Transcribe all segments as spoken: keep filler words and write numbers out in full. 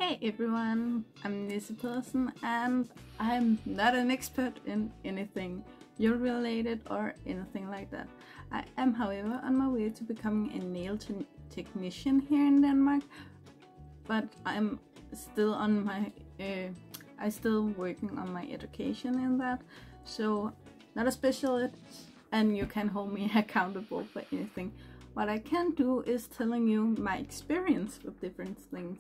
Hey everyone, I'm Lisa Pedersen and I'm not an expert in anything you're related or anything like that. I am, however, on my way to becoming a nail te technician here in Denmark, but I'm still on my, uh, I still working on my education in that, so not a specialist and you can hold me accountable for anything. What I can do is telling you my experience with different things.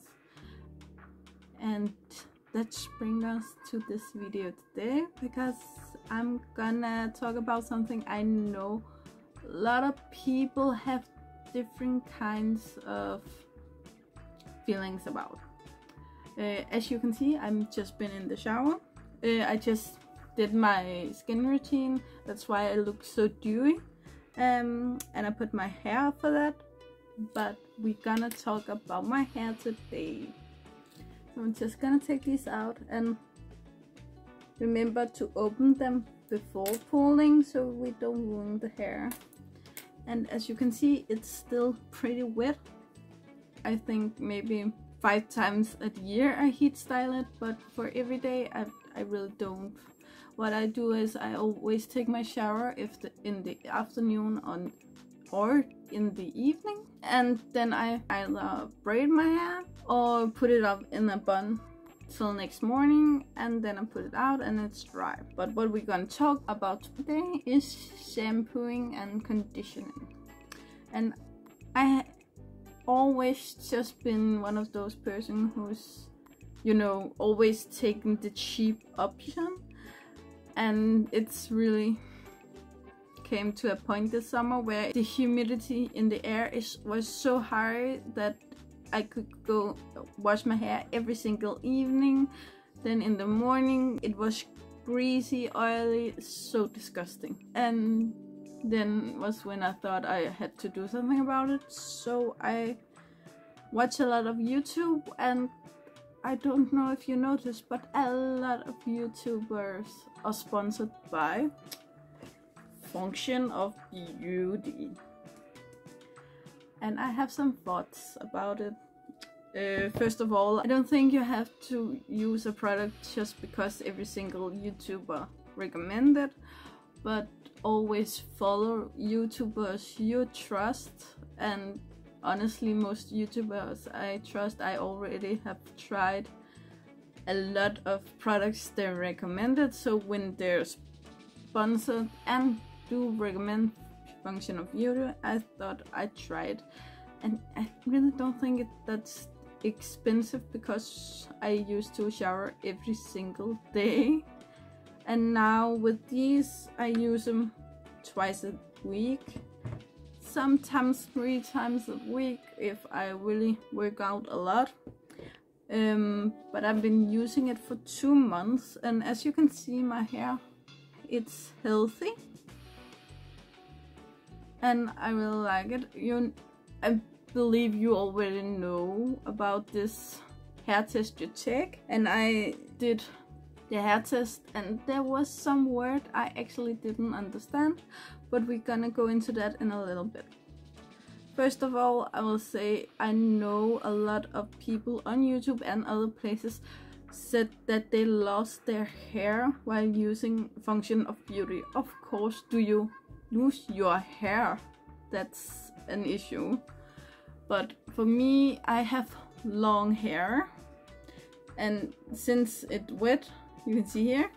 And that brings us to this video today, because I'm gonna talk about something I know a lot of people have different kinds of feelings about. Uh, as you can see, I've just been in the shower. Uh, I just did my skin routine, that's why I look so dewy. Um, and I put my hair up for that, but we're gonna talk about my hair today. So I'm just gonna take these out and remember to open them before pulling so we don't ruin the hair. And as you can see, it's still pretty wet. I think maybe five times a year I heat style it, but for every day I, I really don't. What I do is I always take my shower if the, in the afternoon on or in the evening, and then I either braid my hair or put it up in a bun till next morning, and then I put it out and it's dry. But what we're gonna talk about today is shampooing and conditioning. And I always just been one of those person who's, you know, always taking the cheap option, and it's really came to a point this summer where the humidity in the air is was so high that I could go wash my hair every single evening. Then in the morning it was greasy, oily, so disgusting. And then was when I thought I had to do something about it. So I watch a lot of YouTube, and I don't know if you noticed, but a lot of YouTubers are sponsored by Function of Beauty, and I have some thoughts about it. Uh, first of all, I don't think you have to use a product just because every single YouTuber recommend it, but always follow YouTubers you trust. And honestly, most YouTubers I trust, I already have tried a lot of products they recommended, so when they're sponsored and do recommend Function of Beauty, I thought I'd try it. And I really don't think it that's expensive, because I used to shower every single day, and now with these I use them twice a week, sometimes three times a week if I really work out a lot. Um, but I've been using it for two months, and as you can see, my hair, it's healthy and I really like it. You, I believe you already know about this hair test you take, and I did the hair test and there was some word I actually didn't understand, but we're gonna go into that in a little bit. First of all, I will say I know a lot of people on YouTube and other places said that they lost their hair while using Function of Beauty. Of course, do you lose your hair? That's an issue. But for me, I have long hair, and since it's wet, you can see here,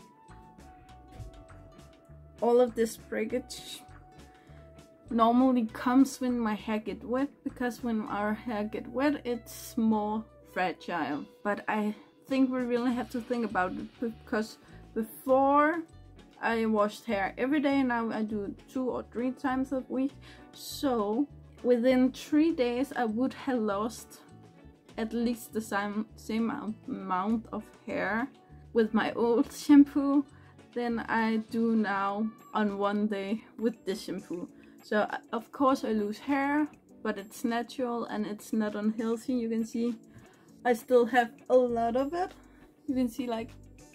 all of this breakage normally comes when my hair get wet, because when our hair get wet, it's more fragile. But I think we really have to think about it, because before I washed hair every day, now I do two or three times a week. So within three days I would have lost at least the same, same amount of hair with my old shampoo than I do now on one day with this shampoo. So of course I lose hair, but it's natural and it's not unhealthy. You can see I still have a lot of it. You can see, like,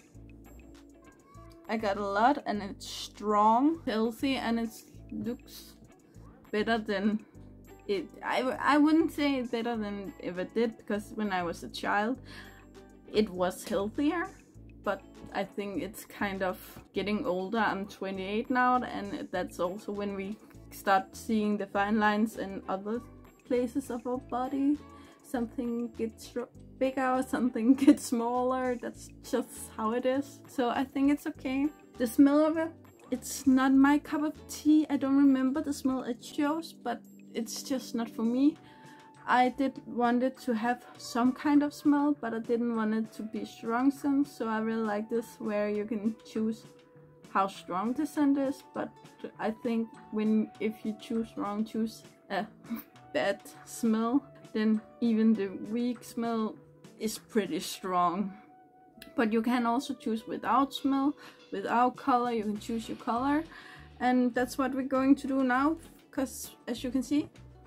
I got a lot, and it's strong, healthy, and it looks better than it I, I wouldn't say it's better than it ever did, because when I was a child it was healthier, but I think it's kind of getting older. I'm twenty-eight now, and that's also when we start seeing the fine lines in other places of our body. Something gets bigger, something gets smaller. That's just how it is. So I think it's okay. The smell of it, it's not my cup of tea. I don't remember the smell it shows, but it's just not for me. I did want it to have some kind of smell, but I didn't want it to be strong scent. So I really like this, where you can choose how strong the scent is. But I think when if you choose wrong, choose a bad smell, then even the weak smell is pretty strong. But you can also choose without smell, without color. You can choose your color, and that's what we're going to do now, because as you can see,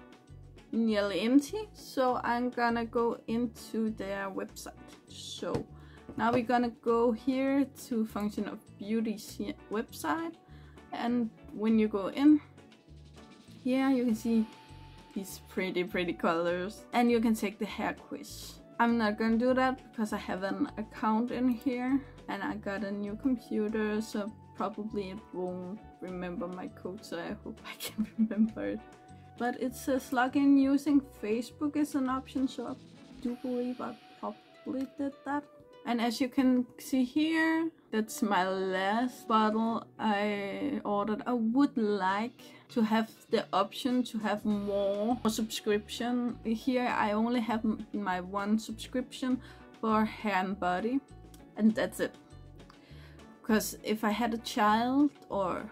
nearly empty. So I'm gonna go into their website. So now we're gonna go here to Function of Beauty's website, and when you go in here, you can see these pretty pretty colors, and you can take the hair quiz. I'm not gonna do that because I have an account in here and I got a new computer, so probably it won't remember my code, so I hope I can remember it. But it says login using Facebook is an option, so I do believe I probably did that. And as you can see here, that's my last bottle I ordered. I would like to have the option to have more subscription. Here I only have my one subscription for hair and body, and that's it. Because if I had a child or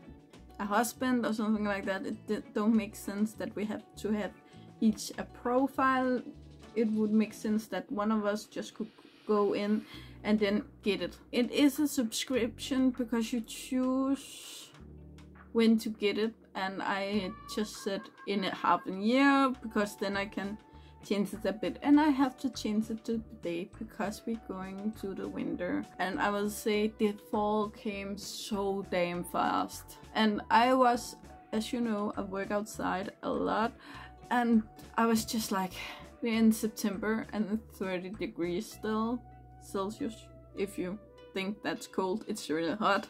a husband or something like that, it don't make sense that we have to have each a profile. It would make sense that one of us just could go in and then get it. It is a subscription because you choose when to get it, and I just said in a half a year because then I can change it a bit, and I have to change it to the date because we're going to the winter. And I will say the fall came so damn fast, and I was, as you know, I work outside a lot, and I was just like, we're in September and thirty degrees still Celsius. If you think that's cold, it's really hot.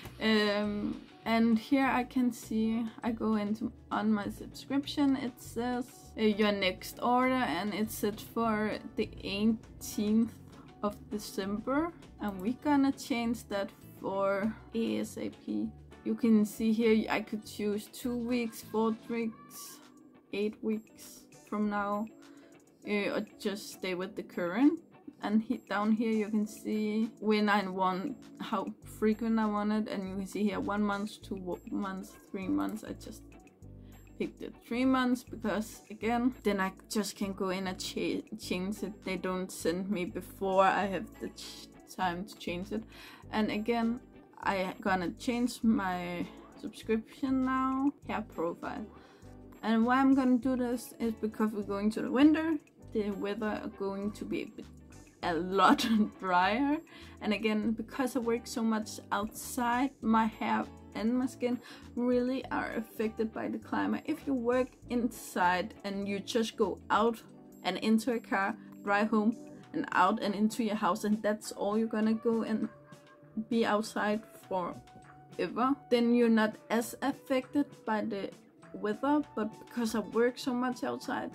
Um, and here I can see, I go into on my subscription, it says uh, your next order, and it's set for the eighteenth of December, and we're gonna change that for ASAP. You can see here I could choose two weeks, four weeks, eight weeks from now, uh, or just stay with the current. And he, down here you can see when I want, how frequent I want it, and you can see here one month, two months, three months. I just picked it three months because again, then I just can go in and cha change it. They don't send me before I have the ch time to change it. And again, I gonna change my subscription now, hair profile. And why I'm gonna do this is because we're going to the winter. The weather are going to be a bit a lot drier, and again, because I work so much outside, my hair and my skin really are affected by the climate. If you work inside and you just go out and into a car, drive home and out and into your house, and that's all you're gonna go and be outside forever, then you're not as affected by the weather. But because I work so much outside,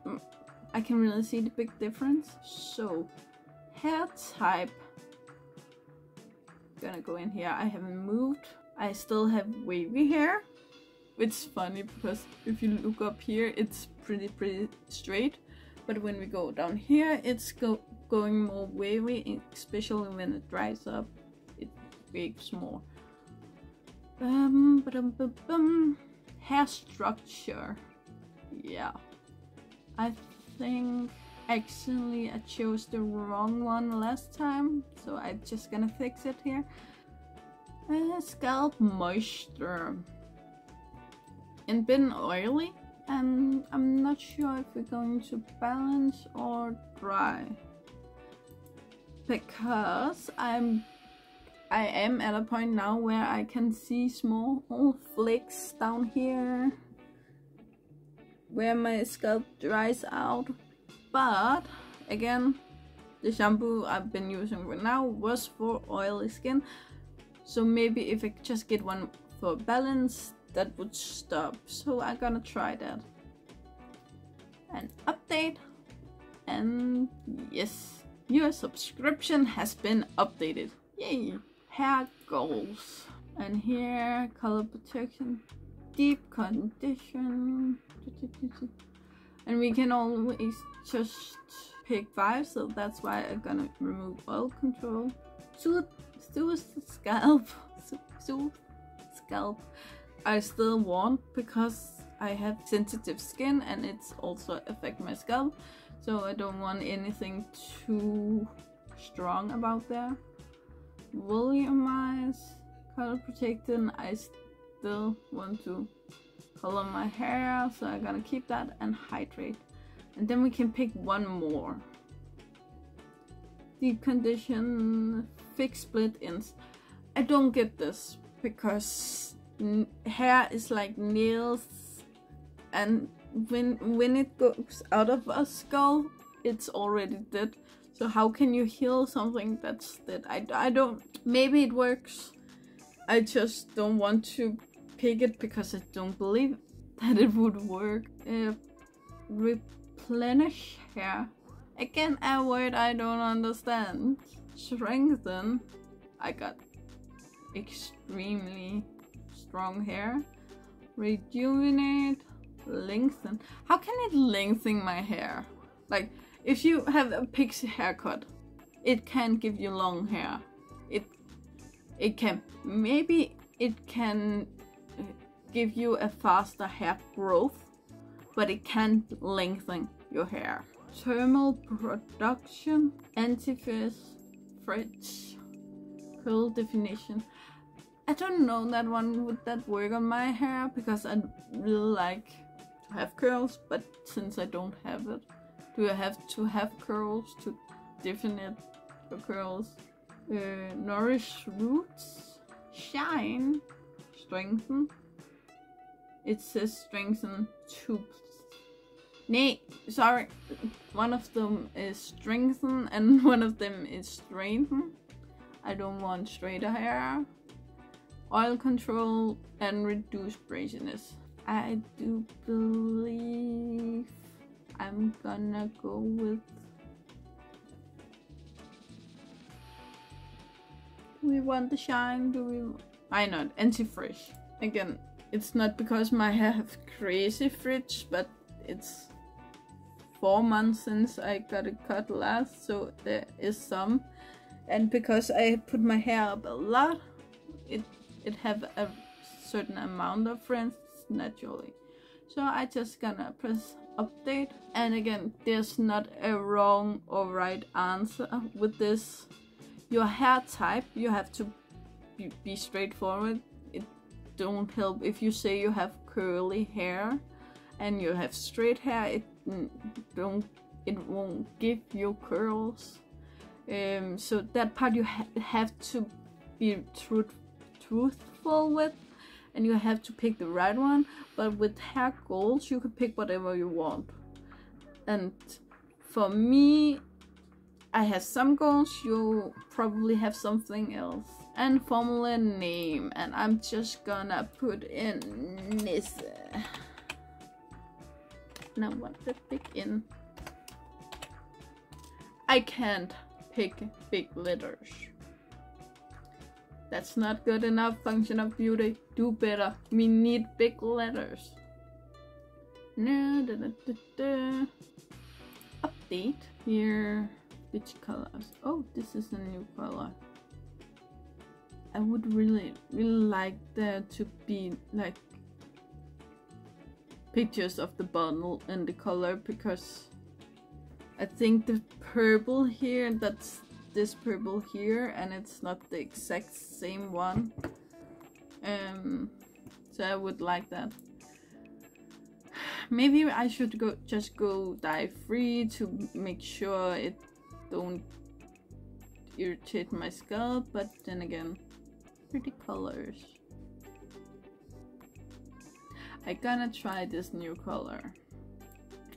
I can really see the big difference. So hair type, gonna go in here. I haven't moved. I still have wavy hair. It's funny because if you look up here, it's pretty pretty straight, but when we go down here, it's go going more wavy, especially when it dries up. It waves more. Um, ba-dum, ba-bum. Hair structure. Yeah, I think actually I chose the wrong one last time, so I'm just gonna fix it here. Uh, scalp moisture and been oily, and I'm not sure if we're going to balance or dry, because I'm I am at a point now where I can see small flakes down here. where my scalp dries out. But again, the shampoo I've been using right now was for oily skin, so maybe if I just get one for balance, that would stop. So I'm gonna try that. An update, and yes, your subscription has been updated. Yay! Hair goals, and here color protection, deep condition, and we can always just pick five, so that's why I'm gonna remove oil control. Soothe, soothe scalp, soothe scalp. I still want, because I have sensitive skin and it's also affect my scalp, so I don't want anything too strong about there. Volumize, color protectant. I still want to color my hair, so I'm gonna keep that, and hydrate. And then we can pick one more. Deep condition, fix split ends. I don't get this because hair is like nails, and when when it goes out of a skull, it's already dead. So how can you heal something that's dead? I, I don't. Maybe it works. I just don't want to pick it because I don't believe that it would work. Uh, replenish hair. Again, a word I don't understand. Strengthen. I got extremely strong hair. Rejuvenate. Lengthen. How can it lengthen my hair? Like, if you have a pixie haircut, it can give you long hair. It it can maybe it can give you a faster hair growth, but it can't lengthen your hair. Thermal production, anti-frizz, frizz, curl definition. I don't know that one, would that work on my hair, because I really like to have curls, but since I don't have it, do I have to have curls to define your curls? Uh, nourish roots, shine, strengthen. It says strengthen tubes. Nay, sorry, one of them is strengthen and one of them is strengthen. I don't want straighter hair. Oil control and reduce braziness. I do believe I'm gonna go with... Do we want the shine? Do we... Why not? Anti-frizz. Again, it's not because my hair have crazy frizz, but it's four months since I got it cut last, so there is some. And because I put my hair up a lot, it it have a certain amount of frizz naturally. So I just gonna press update, and again, there's not a wrong or right answer with this. Your hair type, you have to be, be straightforward. It don't help if you say you have curly hair and you have straight hair. It don't it won't give you curls. Um, so that part you ha have to be truth truthful with, and you have to pick the right one. But with hair goals, you can pick whatever you want. And for me, I have some goals, you probably have something else. And formula name, and I'm just gonna put in Nisse. Now what to pick in? I can't pick big letters. That's not good enough. Function of beauty, do better. We need big letters. No, da, da, da, da. Update here. Which colors? Oh, this is a new color. I would really, really like there to be like pictures of the bottle and the color, because I think the purple here, that's this purple here, and it's not the exact same one. Um, so I would like that. Maybe I should go just go dye free to make sure it don't irritate my scalp, but then again, pretty colors. I gonna try this new color.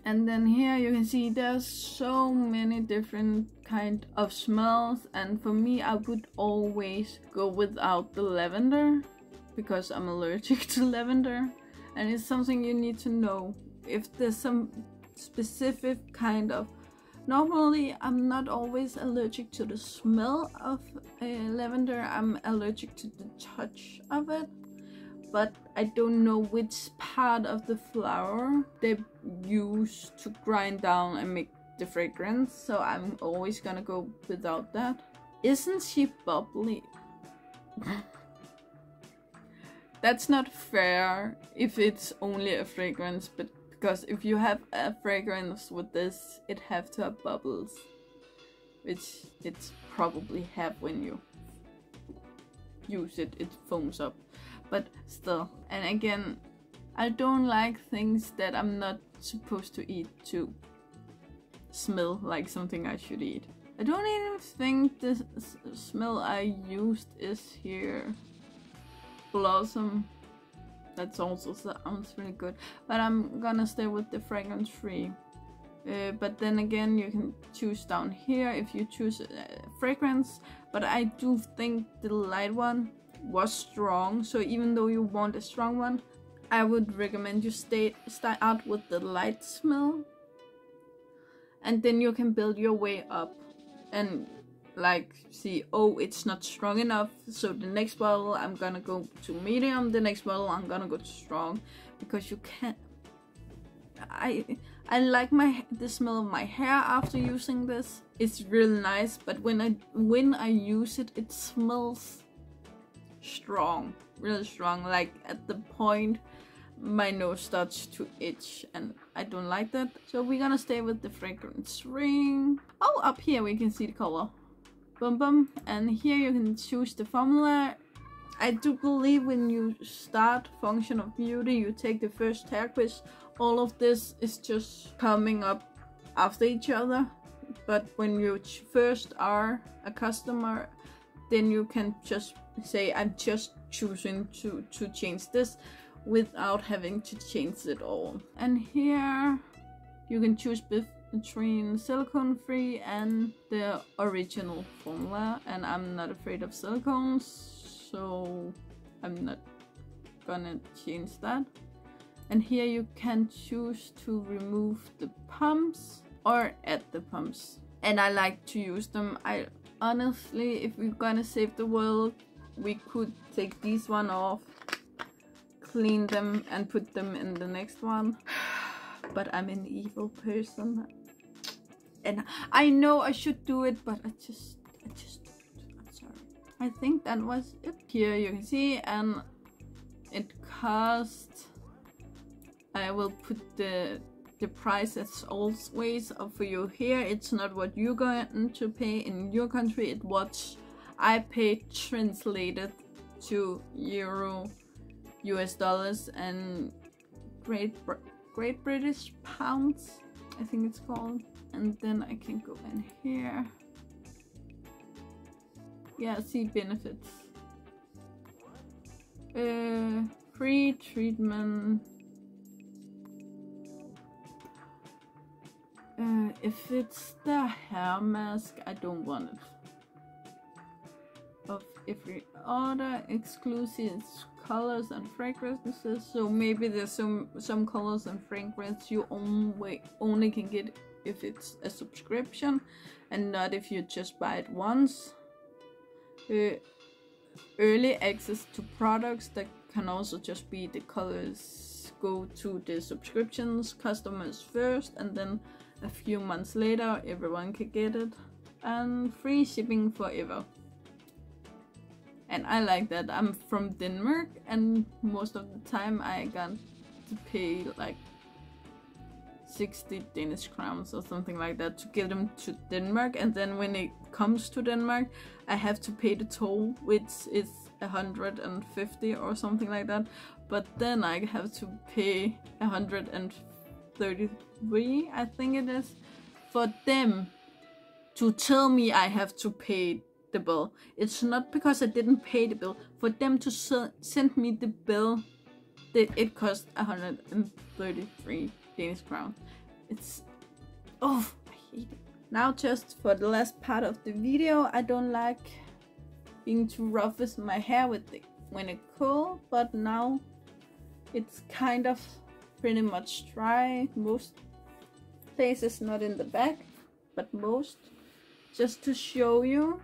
And then here you can see there's so many different kind of smells, and for me I would always go without the lavender because I'm allergic to lavender, and it's something you need to know if there's some specific kind of. Normally I'm not always allergic to the smell of uh, lavender, I'm allergic to the touch of it, but I don't know which part of the flower they use to grind down and make the fragrance, so I'm always gonna go without that. Isn't she bubbly? That's not fair if it's only a fragrance, but because if you have a fragrance with this, it have to have bubbles, which it's probably have when you use it, it foams up, but still. And again, I don't like things that I'm not supposed to eat to smell like something I should eat. I don't even think the smell I used is here. Blossom. That also sounds really good, but I'm gonna stay with the fragrance free. Uh, but then again, you can choose down here if you choose a fragrance, but I do think the light one was strong, so even though you want a strong one, I would recommend you stay start out with the light smell, and then you can build your way up and like see, oh, it's not strong enough, so the next bottle I'm gonna go to medium, the next bottle I'm gonna go to strong, because you can't. I I like my the smell of my hair after using this. It's really nice, but when I when I use it, it smells strong, really strong. Like at the point my nose starts to itch, and I don't like that. So we're gonna stay with the fragrance ring. Oh, up here we can see the color. Boom boom, and here you can choose the formula. I do believe when you start Function of Beauty, you take the first hair quiz. All of this is just coming up after each other, but when you first are a customer, then you can just say, I'm just choosing to to change this without having to change it all. And here you can choose between silicone free and the original formula, and I'm not afraid of silicones, so I'm not gonna change that. And here you can choose to remove the pumps or add the pumps, and I like to use them. I honestly, if we're gonna save the world, we could take these one off, clean them and put them in the next one, but I'm an evil person. And I know I should do it, but I just, I just, I'm sorry. I think that was it. Here you can see, and it cost, I will put the the price as always for you here. It's not what you're going to pay in your country, it's what I paid translated to euro, U S dollars, and Great, Br Great British pounds, I think it's called. And then I can go in here. Yeah, see benefits. Uh, free treatment. Uh, if it's the hair mask, I don't want it. Of every other exclusive colors and fragrances, so maybe there's some some colors and fragrances you only only can get if it's a subscription and not if you just buy it once. Uh, early access to products that can also just be the colors go to the subscriptions customers first, and then a few months later everyone can get it, and free shipping forever. And I like that. I'm from Denmark, and most of the time I got to pay like sixty Danish crowns or something like that to get them to Denmark, and then when it comes to Denmark I have to pay the toll, which is one hundred fifty or something like that, but then I have to pay one hundred thirty-three, I think it is, for them to tell me I have to pay the bill. It's not because I didn't pay the bill, for them to send me the bill that it cost one hundred thirty-three Danish crown. It's, oh, I hate it. Now just for the last part of the video, I don't like being too rough with my hair with the, when it's cold, but now it's kind of pretty much dry. Most places, not in the back, but most. Just to show you,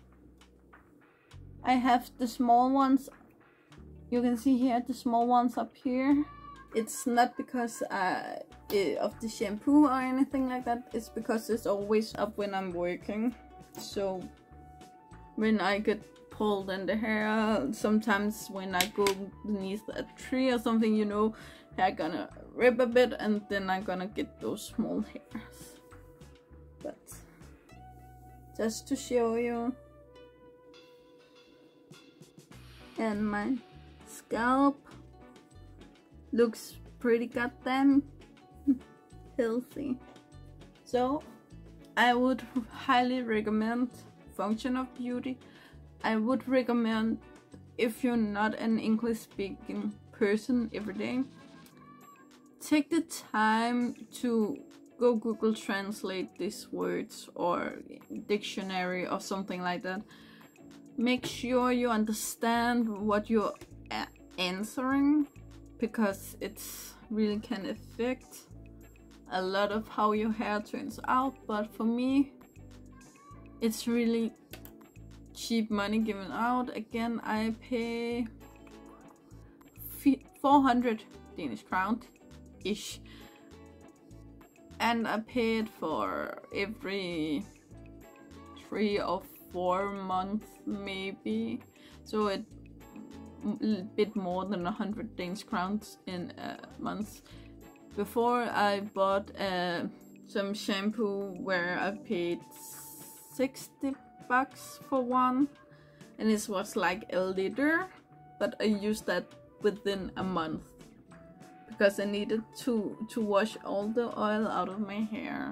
I have the small ones. You can see here the small ones up here. It's not because uh, of the shampoo or anything like that. It's because it's always up when I'm working. So when I get pulled in the hair, sometimes when I go beneath a tree or something, you know, hair gonna rip a bit, and then I'm gonna get those small hairs. But just to show you. And my scalp looks pretty goddamn healthy. So I would highly recommend Function of Beauty. I would recommend, if you're not an English speaking person every day, take the time to go Google Translate these words or dictionary or something like that. Make sure you understand what you're answering, because it's really can affect a lot of how your hair turns out. But for me, it's really cheap money given out. Again, I pay four hundred Danish crown ish, and I pay it for every three or four months maybe, so it a bit more than a hundred Danish crowns in a month. Before I bought uh, some shampoo where I paid sixty bucks for one, and it was like a liter, but I used that within a month because I needed to to wash all the oil out of my hair.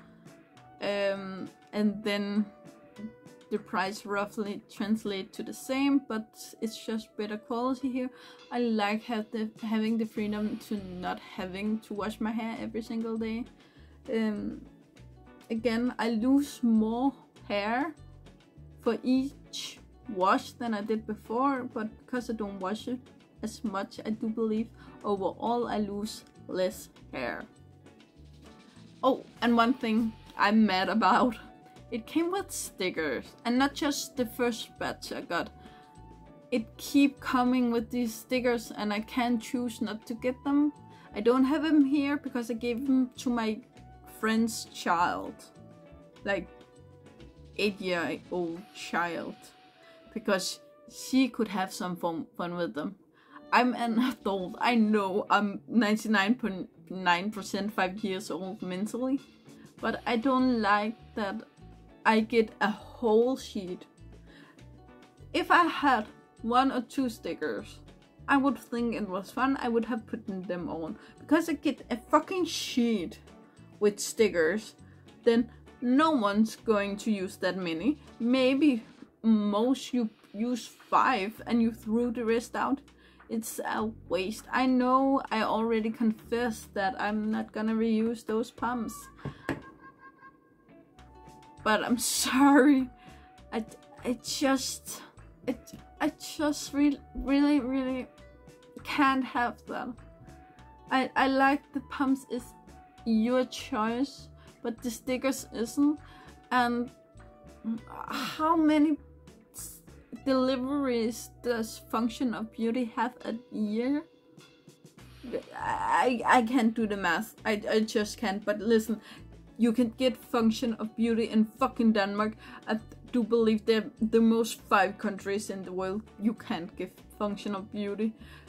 Um, and then the price roughly translate to the same, but it's just better quality here. I like have the, having the freedom to not having to wash my hair every single day. Um, again, I lose more hair for each wash than I did before, but because I don't wash it as much, I do believe overall I lose less hair. Oh, and one thing I'm mad about. It came with stickers, and not just the first batch I got. It keep coming with these stickers, and I can't choose not to get them. I don't have them here because I gave them to my friend's child, like eight year old child, because she could have some fun, fun with them. I'm an adult. I know I'm ninety-nine point nine percent five years old mentally, but I don't like that I get a whole sheet. If I had one or two stickers, I would think it was fun. I would have put them on. Because I get a fucking sheet with stickers, then no one's going to use that many. Maybe most you use five and you threw the rest out. It's a waste. I know I already confessed that I'm not gonna reuse those pumps, but I'm sorry. I, I just, it, I just really, really, really can't have that. I, I like the pumps is your choice, but the stickers isn't. And how many deliveries does Function of Beauty have a year? I, I can't do the math. I, I just can't. But listen, you can get Function of Beauty in fucking Denmark. I do believe they're the most five countries in the world you can't get Function of Beauty.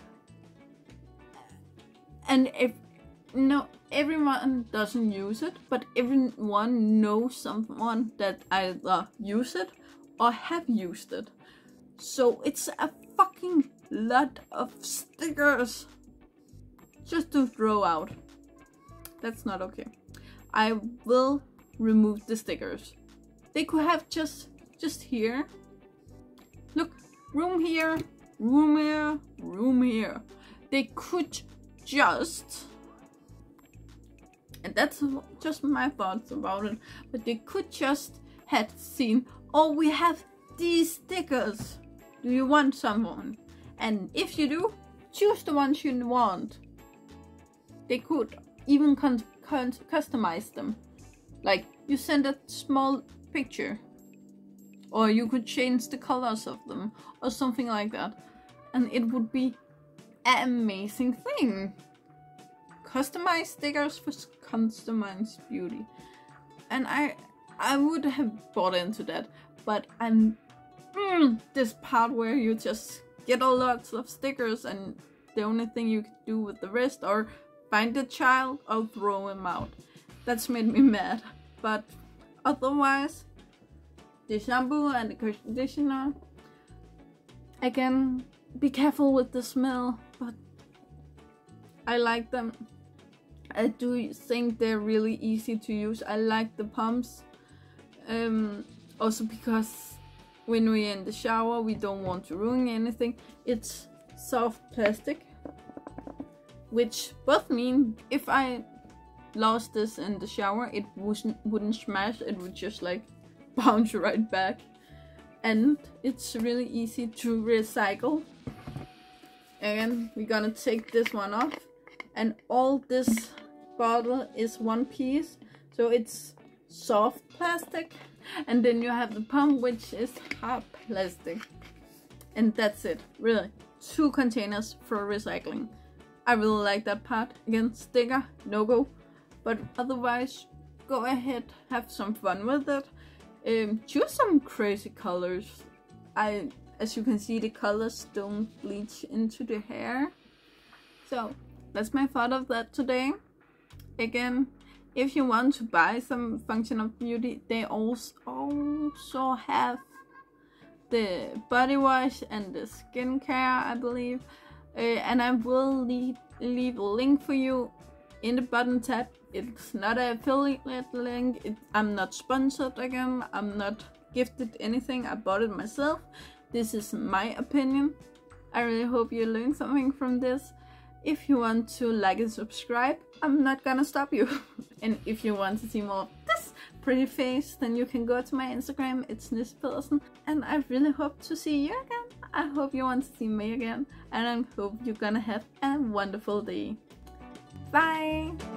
And if no, everyone doesn't use it, but everyone knows someone that either use it or have used it. So it's a fucking lot of stickers just to throw out. That's not okay. I will remove the stickers. They could have just just here. Look, room here, room here, room here. They could just And that's just my thoughts about it. But they could just have seen, oh, we have these stickers. Do you want someone? And if you do, choose the ones you want. They could even con con customize them. Like, you send a small picture. Or you could change the colors of them. Or something like that. And it would be an amazing thing. Customized stickers for customized beauty. And I I would have bought into that. But I'm... Mm, this part where you just get a lot of stickers and the only thing you can do with the rest or find the child or throw him out. That's made me mad. But otherwise, the shampoo and the conditioner, again, be careful with the smell, but I like them. I do think they're really easy to use. I like the pumps, um, also because when we're in the shower, we don't want to ruin anything. It's soft plastic, which both mean if I lost this in the shower, it wouldn't, wouldn't smash, it would just like bounce right back. And it's really easy to recycle. Again, we're gonna take this one off, and all this bottle is one piece, so it's soft plastic. And then you have the pump, which is hard plastic. And that's it, really. Two containers for recycling. I really like that part. Again, sticker, no go. But otherwise, go ahead, have some fun with it. Um, choose some crazy colors. I, as you can see, the colors don't bleach into the hair. So, that's my thought of that today. Again, if you want to buy some Function of Beauty, they also have the body wash and the skincare, I believe. Uh, and I will leave, leave a link for you in the bottom tab. It's not an affiliate link. It, I'm not sponsored again. I'm not gifted anything. I bought it myself. This is my opinion. I really hope you learned something from this. If you want to like and subscribe, I'm not gonna stop you. And if you want to see more of this pretty face, then you can go to my Instagram, it's Nisse Pedersen. And I really hope to see you again. I hope you want to see me again. And I hope you're gonna have a wonderful day. Bye!